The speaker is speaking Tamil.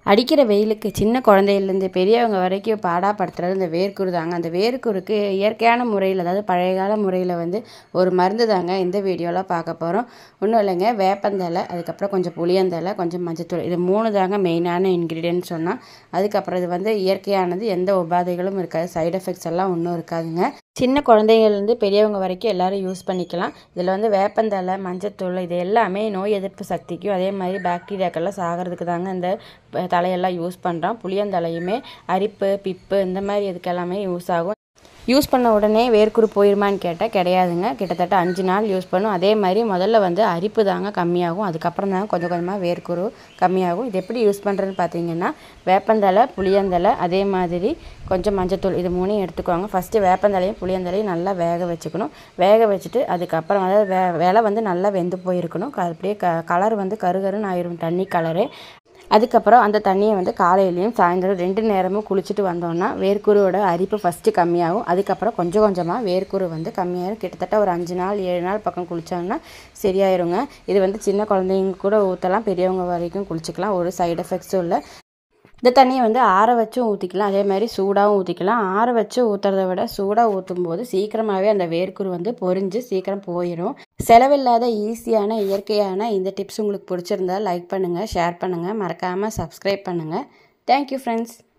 அடிக்கிற வெயிலுக்கு சின்ன குழந்தையிலேருந்து பெரியவங்க வரைக்கும் பாடாப்படுத்துறது இந்த வேர்க்குரு தாங்க. அந்த வேர்க்குருக்கு இயற்கையான முறையில், அதாவது பழைய கால முறையில் ஒரு மருந்து தாங்க இந்த வீடியோவில் பார்க்க போகிறோம். ஒன்றும் இல்லைங்க, வேப்பந்தலை, அதுக்கப்புறம் கொஞ்சம் புளியந்தலை, கொஞ்சம் மஞ்சத்தூள், இது 3 தாங்க மெயினான இன்க்ரீடியன்ட் சொன்னால். அதுக்கப்புறம் இது இயற்கையானது, எந்த உபாதைகளும் இருக்காது, சைடு எஃபெக்ட்ஸ் எல்லாம் ஒன்றும் இருக்காதுங்க. சின்ன குழந்தைங்கள்லேருந்து பெரியவங்க வரைக்கும் எல்லோரும் யூஸ் பண்ணிக்கலாம். இதில் வேப்பந்தலை, மஞ்சத்தூள், இது எல்லாமே நோய் எதிர்ப்பு சக்திக்கும் அதே மாதிரி பாக்டீரியாக்கெல்லாம் சாகிறதுக்கு தாங்க இந்த தலையெல்லாம் யூஸ் பண்ணுறோம். புளியந்தலையுமே அரிப்பு, பிப்பு இந்த மாதிரி இதுக்கெல்லாமே யூஸ் ஆகும். யூஸ் பண்ண உடனே வேர்க்குரு போயிருமான்னு கேட்டால் கிடையாதுங்க. கிட்டத்தட்ட 5 நாள் யூஸ் பண்ணும். அதே மாதிரி முதல்ல அரிப்பு தாங்க கம்மியாகும். அதுக்கப்புறம் தாங்க கொஞ்சம் கொஞ்சமாக வேர்க்குரு கம்மியாகும். இது எப்படி யூஸ் பண்ணுறதுன்னு பார்த்தீங்கன்னா, வேப்பந்தலை, புளியந்தலை, அதே மாதிரி கொஞ்சம் மஞ்சத்தூள், இது 3 எடுத்துக்கோங்க. ஃபஸ்ட்டு வேப்பந்தலையும் புளியந்தலையும் நல்லா வேக வச்சுக்கணும். வேக வச்சுட்டு அதுக்கப்புறம் அதாவது நல்லா வெந்து போயிருக்கணும். அப்படியே கலர் கருகருன்னு ஆயிரும், தண்ணி கலரு. அதுக்கப்புறம் அந்த தண்ணியை காலையிலையும் சாயந்தரம் 2 நேரமும் குளிச்சுட்டு வந்தோம்னா வேர்க்குருவோட அரிப்பு ஃபஸ்ட்டு கம்மியாகும். அதுக்கப்புறம் கொஞ்சம் கொஞ்சமாக வேர்க்குரு கம்மியாயிரும். கிட்டத்தட்ட ஒரு 5 நாள் 7 நாள் பக்கம் குளித்தோம்னா சரியாயிருங்க. இது சின்ன குழந்தைங்க கூட ஊற்றலாம், பெரியவங்க வரைக்கும் குளிச்சுக்கலாம். ஒரு சைடு எஃபெக்ட்ஸும் இல்லை. இந்த தண்ணியை ஆற வச்சும் ஊற்றிக்கலாம், அதே மாதிரி சூடாகவும் ஊற்றிக்கலாம். ஆற வச்சு ஊற்றுறத விட சூடாக ஊற்றும்போது சீக்கிரமாகவே அந்த வேர்க்குரு பொரிஞ்சு சீக்கிரம் போயிடும். செலவில்லாத ஈஸியான இயற்கையான இந்த டிப்ஸ் உங்களுக்கு பிடிச்சிருந்தா லைக் பண்ணுங்கள், ஷேர் பண்ணுங்கள், மறக்காமல் சப்ஸ்கிரைப் பண்ணுங்கள். Thank you friends.